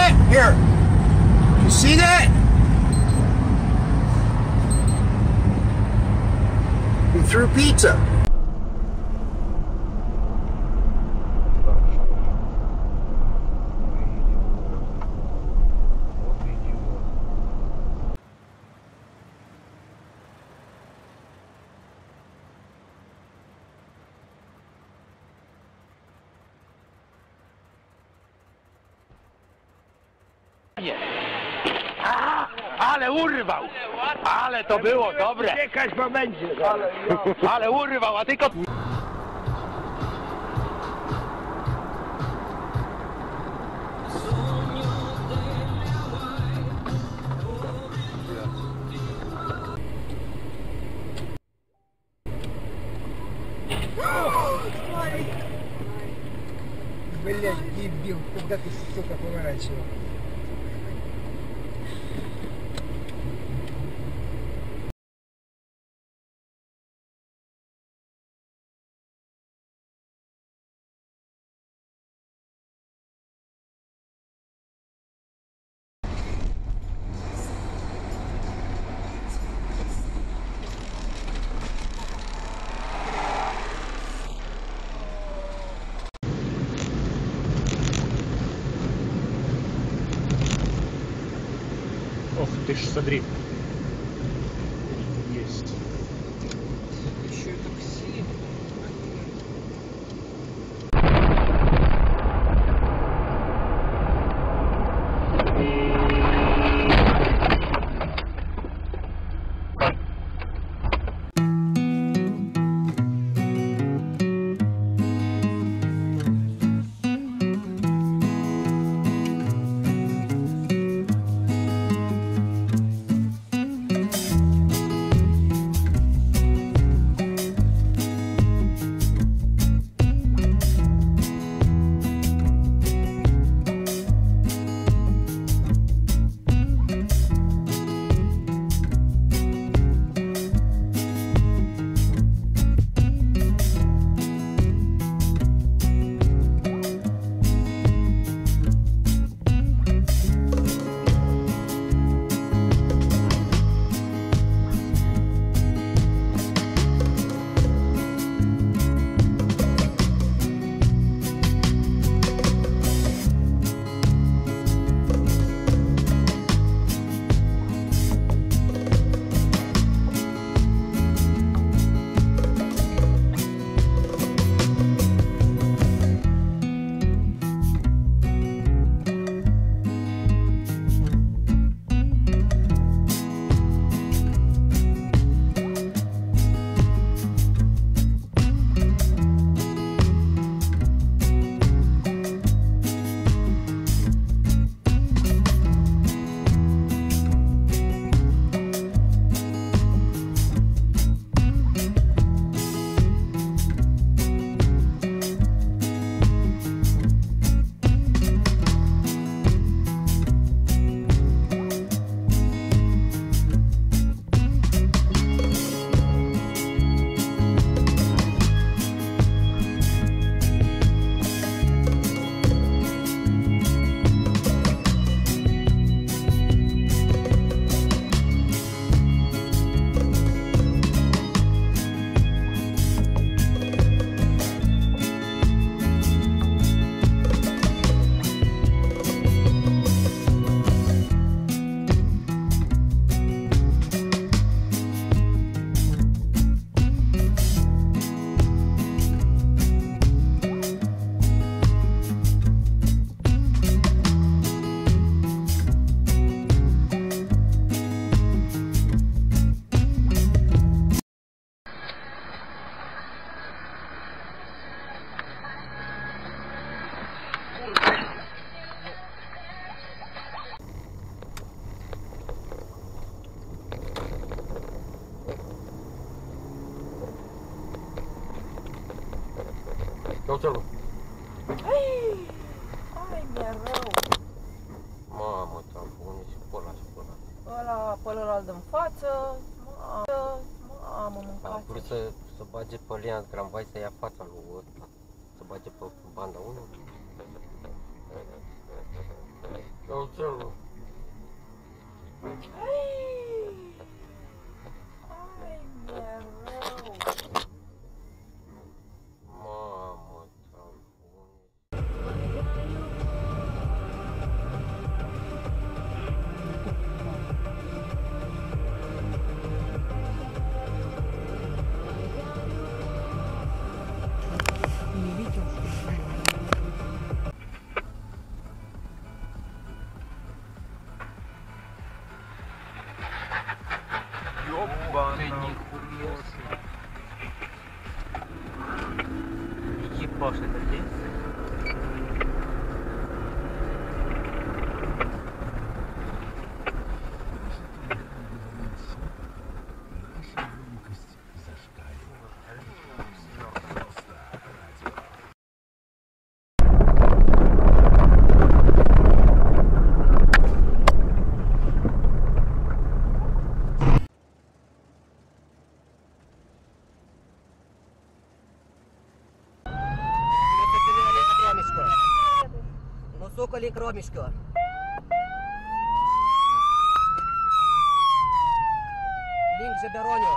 that? Here. You see that? He threw pizza. Ale urwał! Ale to było dobre! Czekać, bo będzie. Ale urwał, a tylko... Блять, дебил, когда ты, сука, поворачивал? Ох ты ж, смотри. Есть. Еще и такси. Uite-l. Ai, mi-e rău. Mamă, te-am pune și pe ăla și pe ăla. Ăla, pe ălalt în față. Mamă, mâncați. Am vrut să bage pe linia tramvai să ia fața lui ăsta. Să bage pe banda 1. Оцело. Ai, mereu. Mamă, tamponi. Не видел, что ли? Ёбаный нихуя себе. Ебаш, это здесь? Ну, сука, лік ромішко. Лінк же Бероню.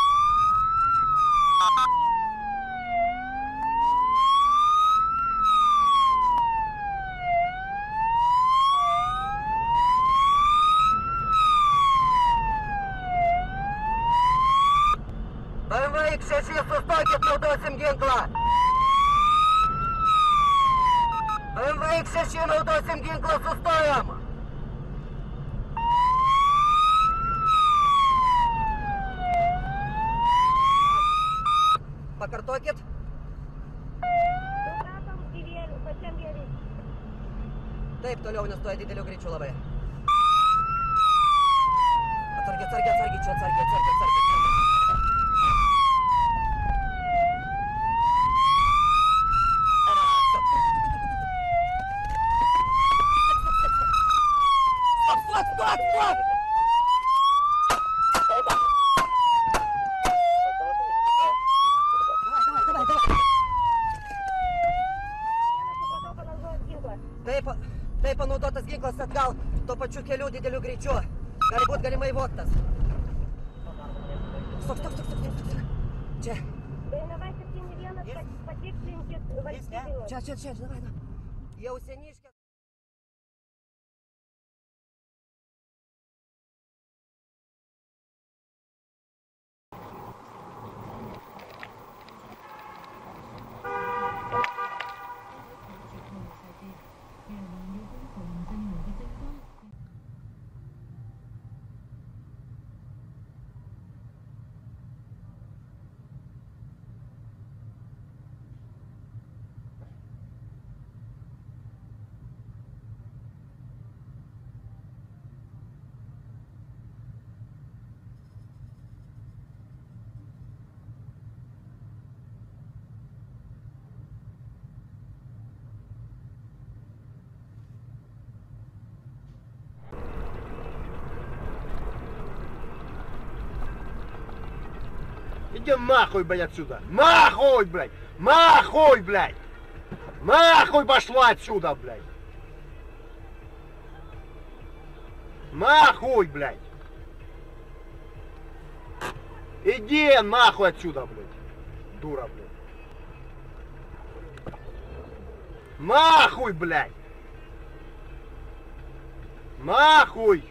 БМВ X6 100 8 гінкла. БМВ X6 8 гінкла з устоєм. Покартокет. Taip, toliau nestoja didelio greičio labai. Atsargiai, atsargiai, atsargiai, čia atsargiai, atsargiai, atsargiai. Stop, stop, stop, stop! Давай, давай, давай. Tai panaudotas ginklas atgal, tuo pačiu keliu dideliu greičiu. Gali būt galimai vogtas. Stop, stop, stop, stop, stop. Čia. Čia, давай, давай. Jau seniškė. Иди нахуй, блядь, отсюда! Нахуй, блядь! Нахуй, блядь! Нахуй пошла отсюда, блядь! Нахуй, блядь! Иди нахуй отсюда, блядь! Дура, блядь! Нахуй, блядь! Нахуй!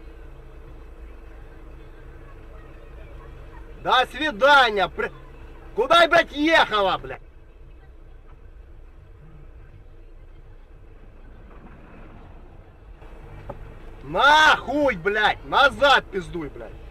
До свидания! Куда, блядь, ехала, блядь? Нахуй, блядь! Назад пиздуй, блядь!